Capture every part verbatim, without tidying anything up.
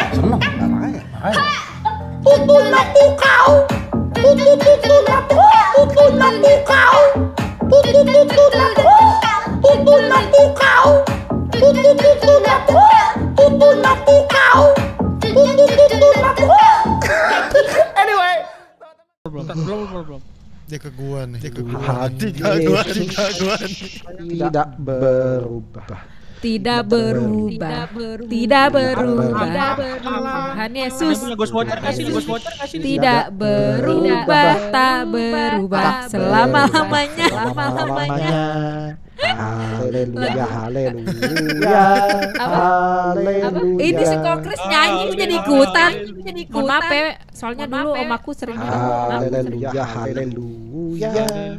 seneng. Makanya, makanya. Tutun aku kau. Tutun tutun aku. Tutun aku kau. Tutun tutun aku. Tutun aku kau. Tutun tutun aku. Tutun aku kau. Tutun tutun aku. Anyway. Belum, belum, belum, belum. Dia ke gua nih. Dia ke gua. Hati Tiga gua, tiga gua nih. tidak berubah. Tidak berubah, tidak berubah, Tuhan Yesus tidak berubah, tak berubah selama-lamanya, selama-lamanya. Haleluya, haleluya, haleluya. Ini si Kokris nyanyi jadi ikutan, mohon maaf ya, soalnya dulu om aku sering haleluya, haleluya,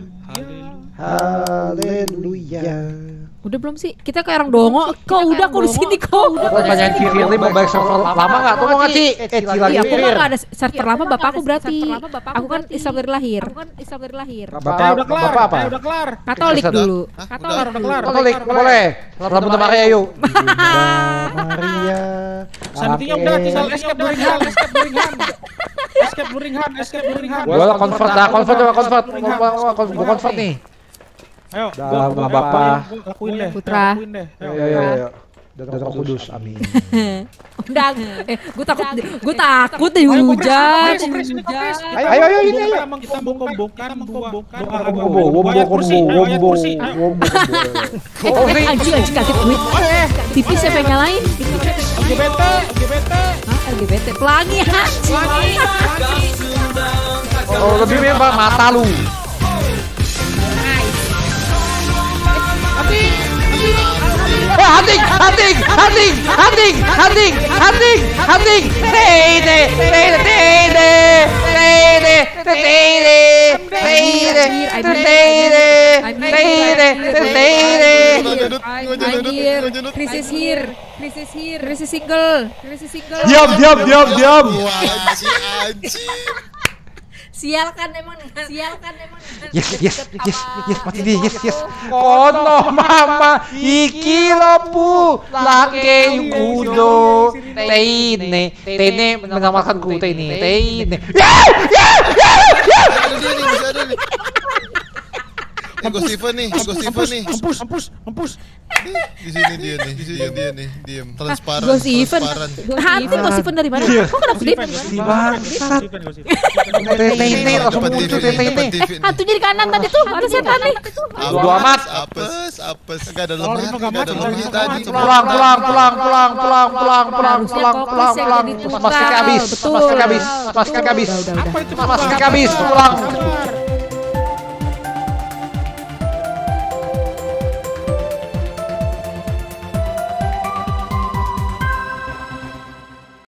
haleluya. Udah belum sih? Kita kayak orang dongo. Kok udah kok di sini kok? Pertanyaan Ciri ini mau balik server lama nggak? Tuh mau nggak sih? Eh Ciri lagi. Iya, aku nggak ada server lama bapakku berarti. Aku kan Islam dari lahir. Aku kan Islam dari lahir. Bapak udah kelar. Bapak apa? Udah kelar. Katolik dulu. Katolik udah kelar. Katolik boleh. Selamat Bunda Maria yuk. Maria. Santinya udah tinggal escape Buringhan, escape Buringhan. Escape Buringhan, escape Buringhan. Gua convert dah, convert coba convert. Gua convert nih. Ayo, dalam nama Bapa, lakuin deh. Putra. Lakuin deh. Ayo ayo ayo. Dan Roh Kudus, amin. Udah, eh, gue takut, gue takut deh hujan. Ayo ayo ayo ini ayo. Kita membongkar, membongkar. Wombo, wombo, wombo, wombo, wombo. Eh, anjing, anjing kaget gue. T V siapa yang nyalain? L G B T, L G B T. Hah, L G B T. Pelangi, anjing. Oh, lebih mirip mata lu. Hunting, hunting, hunting, hunting, hunting, hunting, hunting. Hey deh, hey deh, hey deh, hey deh, hey deh, hey deh, hey deh, hey deh. Anjir, krisis here, krisis here, krisis single, krisis single. Diam, diam, diam, diam. Sial kan emang, sial kan emang. Yes, yes, yes, yes, mati dia, yes, yes. Kono mama ikilapu lake yukudo teine, teine menamalkan ku teine, teine. Ya, ya, ya, ya. Ini Ghost Steven nih, Ghost Steven nih. Mampus, mampus, mampus. Di sini dia nih, di sini dia nih, diam. Transparan, Ghost Steven. transparan. Hantu Ghost Steven dari mana? Kok kenapa dia? Di bangsat. Teine langsung muncul teine. Hantunya di kanan tadi tuh, ada setan nih. Bodo amat. Apes, apes. Enggak ada lemah, enggak ada lemah tadi. Pulang, pulang, pulang, pulang, pulang, pulang, pulang, pulang, pulang, pulang. Mas kaki habis, mas kaki habis, mas kaki habis, mas kaki habis, pulang.